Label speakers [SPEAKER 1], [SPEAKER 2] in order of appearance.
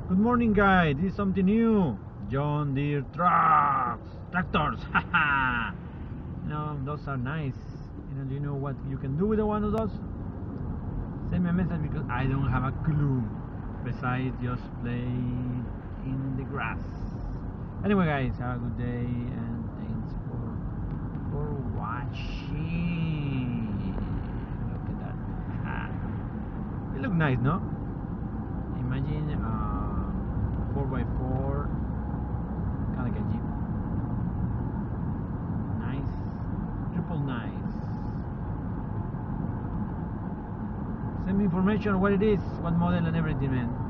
[SPEAKER 1] Good morning, guys. This is something new. John Deere tractors. Haha. Those are nice. Do you know what you can do with one of those? Send me a message because I don't have a clue. Besides just play in the grass. Anyway, guys, have a good day and thanks for watching. Look at that. It look nice, no? Imagine 4x4, kind of like a Jeep. Nice, triple nice. Send me information on what it is, what model and everything, man.